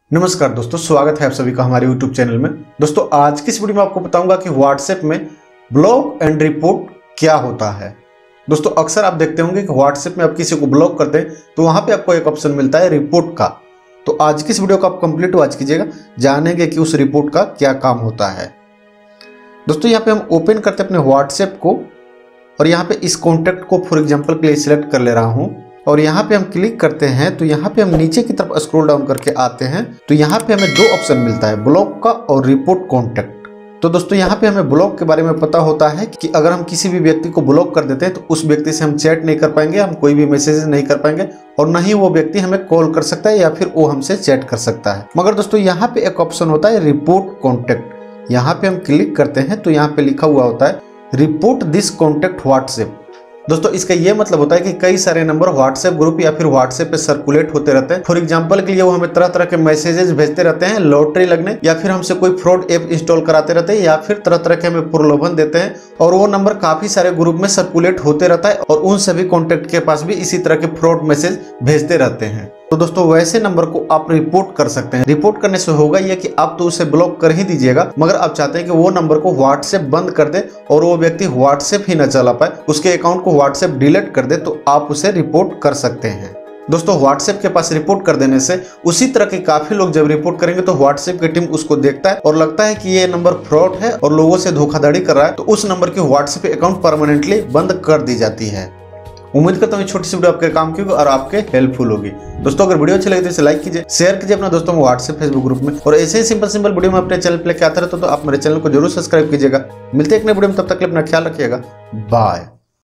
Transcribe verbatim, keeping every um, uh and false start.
नमस्कार दोस्तों, स्वागत है आप सभी का हमारे यूट्यूब चैनल में। दोस्तों आज की इस वीडियो में आपको बताऊंगा कि व्हाट्सएप में ब्लॉक एंड रिपोर्ट क्या होता है। दोस्तों अक्सर आप देखते होंगे कि व्हाट्सएप में आप किसी को ब्लॉक करते हैं तो वहां पे आपको एक ऑप्शन मिलता है रिपोर्ट का। तो आज की इस वीडियो को आप कंप्लीट वॉच कीजिएगा, जानेंगे कि उस रिपोर्ट का क्या काम होता है। दोस्तों यहाँ पे हम ओपन करते हैं अपने व्हाट्सएप को और यहाँ पे इस कॉन्टैक्ट को फॉर एग्जाम्पल के लिए सिलेक्ट कर ले रहा हूँ और यहाँ पे हम क्लिक करते हैं तो यहाँ पे हम नीचे की तरफ स्क्रॉल डाउन करके आते हैं तो यहाँ पे हमें दो ऑप्शन मिलता है, ब्लॉक का और रिपोर्ट कॉन्टैक्ट। तो दोस्तों यहाँ पे हमें ब्लॉक के बारे में पता होता है कि अगर हम किसी भी व्यक्ति को ब्लॉक कर देते हैं तो उस व्यक्ति से हम चैट नहीं कर पाएंगे, हम कोई भी मैसेज नहीं कर पाएंगे और न ही वो व्यक्ति हमें कॉल कर सकता है या फिर वो हमसे चैट कर सकता है। मगर दोस्तों यहाँ पे एक ऑप्शन होता है रिपोर्ट कॉन्टैक्ट। यहाँ पे हम क्लिक करते हैं तो यहाँ पे लिखा हुआ होता है रिपोर्ट दिस कॉन्टैक्ट व्हाट्सएप। दोस्तों इसका ये मतलब होता है कि कई सारे नंबर व्हाट्सएप ग्रुप या फिर व्हाट्सएप पे सर्कुलेट होते रहते हैं। फॉर एग्जांपल के लिए वो हमें तरह तरह के मैसेजेस भेजते रहते हैं, लॉटरी लगने या फिर हमसे कोई फ्रॉड ऐप इंस्टॉल कराते रहते हैं या फिर तरह तरह के हमें प्रलोभन देते हैं और वो नंबर काफी सारे ग्रुप में सर्कुलेट होते रहता है और उन सभी कॉन्टैक्ट के पास भी इसी तरह के फ्रॉड मैसेज भेजते रहते हैं। तो दोस्तों वैसे नंबर को आप रिपोर्ट कर सकते हैं। रिपोर्ट करने से होगा ये कि आप तो उसे ब्लॉक कर ही दीजिएगा, मगर आप चाहते हैं कि वो नंबर को व्हाट्सएप बंद कर दे और वो व्यक्ति व्हाट्सएप ही न चला पाए, उसके अकाउंट को व्हाट्सएप डिलीट कर दे, तो आप उसे रिपोर्ट कर सकते हैं। दोस्तों व्हाट्सएप के पास रिपोर्ट कर देने से उसी तरह के काफी लोग जब रिपोर्ट करेंगे तो व्हाट्सएप की टीम उसको देखता है और लगता है कि ये नंबर फ्रॉड है और लोगों से धोखाधड़ी कर रहा है, तो उस नंबर की व्हाट्सएप अकाउंट परमानेंटली बंद कर दी जाती है। उम्मीद करता हूँ छोटी सी वीडियो आपके काम की होगी और आपके हेल्पफुल होगी। दोस्तों अगर वीडियो अच्छी लगे तो इसे लाइक कीजिए, शेयर कीजिए अपने दोस्तों को व्हाट्सएप फेसबुक ग्रुप में और ऐसे ही सिंपल सिंपल वीडियो में अपने चैनल पे लेके आते रहते हो तो आप मेरे चैनल को जरूर सब्सक्राइब कीजिएगा। मिलते हैं एक नए वीडियो में, तब तक के लिए अपना ख्याल रखिएगा। बाय।